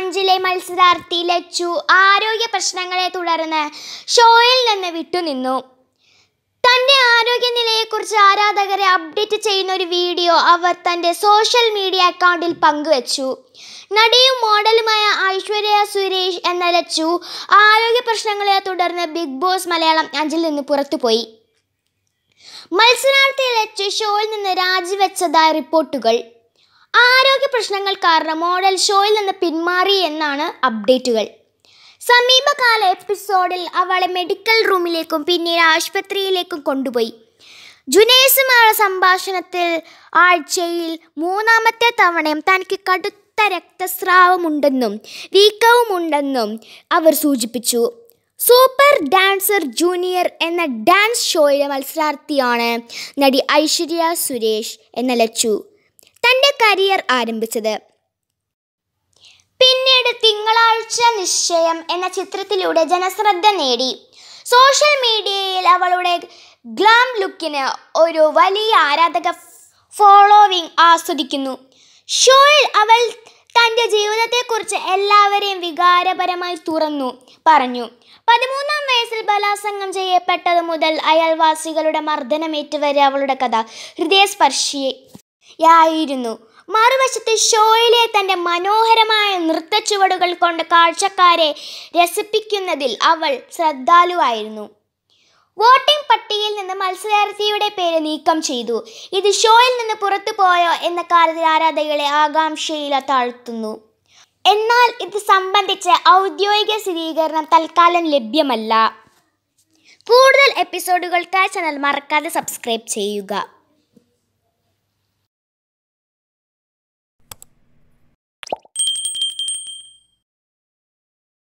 5-ലെ മത്സരാർത്ഥി ലച്ചു ആരോഗ്യ പ്രശ്നങ്ങളെ തുടർന്ന് ഷോയിൽ നിന്ന് വിട്ടുനിന്നു. തൻ്റെ ആരോഗ്യനിലയെക്കുറിച്ച് ആരാധകരെ അപ്ഡേറ്റ് ചെയ്യുന്ന ഒരു വീഡിയോ അവർ തൻ്റെ സോഷ്യൽ മീഡിയ അക്കൗണ്ടിൽ പങ്കുവച്ചു. നടിയും മോഡലുമായ ഐശ്വര്യ സുരേഷ് എന്ന ലച്ചു ആരോഗ്യ പ്രശ്നങ്ങളെ തുടർന്ന് ബിഗ് ബോസ് മലയാളം 5-ൽ നിന്ന് പുറത്തുപോയി. മത്സരാർത്ഥി ലച്ചു ഷോയിൽ നിന്ന് രാജിവെച്ചതായി റിപ്പോർട്ടുകൾ. ആരോഗ്യ പ്രശ്നങ്ങൾ കാരണം മോഡൽ ഷോയിൽ നിന്ന് പിന്മാറി എന്നാണ് അപ്ഡേറ്റുകൾ. സമീപകാല എപ്പിസോഡിൽ അവളെ മെഡിക്കൽ റൂമിലേക്കും പിന്നീട് ആശുപത്രിയിലേക്കും കൊണ്ടുപോയി. ജുനൈസുമായുള്ള സംഭാഷണത്തിൽ ആഴ്ചയിൽ 3-ാമത്തെ തവണയും തനിക്ക് കടുത്ത രക്തസ്രാവമുണ്ടെന്നും വീക്കവുമുണ്ടെന്നും അവർ സൂചിപ്പിച്ചു. സൂപ്പർ ഡാൻസർ ജൂനിയർ എന്ന ഡാൻസ് ഷോയിലെ മത്സരാർത്ഥിയാണ് നടി ഐശ്വര്യ സുരേഷ് എന്ന ലച്ചു തൻ്റെ കരിയർ ആരംഭിച്ചത്. പിന്നീട് തിങ്കളാഴ്ച നിശ്ചയം എന്ന ചിത്രത്തിലൂടെ ജനശ്രദ്ധ നേടി. സോഷ്യൽ മീഡിയയിൽ അവളുടെ ഗ്ലാം ലുക്കിന് ഒരു വലിയ ആരാധക ഫോളോവിംഗ് ആസ്വദിക്കുന്നു. ഷോയിൽ അവൾ തൻ്റെ ജീവിതത്തെക്കുറിച്ച് എല്ലാവരെയും വികാരപരമായി തുറന്നു പറഞ്ഞു. 13-ാം വയസ്സിൽ ബലാത്സംഗം ചെയ്യപ്പെട്ടത് മുതൽ അയൽവാസികളുടെ മർദ്ദനമേറ്റ് വരെ അവളുടെ കഥ ഹൃദയസ്പർശിയായിരുന്നു. മറുവശത്ത് ഷോയിലെ തൻ്റെ മനോഹരമായ നൃത്തച്ചുവടുകൾ കൊണ്ട് കാഴ്ചക്കാരെ രസിപ്പിക്കുന്നതിൽ അവൾ ശ്രദ്ധാലുവായിരുന്നു. വോട്ടിംഗ് പട്ടികയിൽ നിന്ന് മത്സരാർത്ഥിയുടെ പേര് നീക്കം ചെയ്തു. ഇത് ഷോയിൽ നിന്ന് പുറത്തുപോയോ എന്ന കാര്യത്തിൽ ആരാധകരെ ആകാംക്ഷയിൽ താഴ്ത്തുന്നു. എന്നാൽ ഇത് സംബന്ധിച്ച് ഔദ്യോഗിക സ്ഥിരീകരണം തൽക്കാലം ലഭ്യമല്ല. കൂടുതൽ എപ്പിസോഡുകൾക്കായി ചാനൽ മറക്കാതെ സബ്സ്ക്രൈബ് ചെയ്യുക.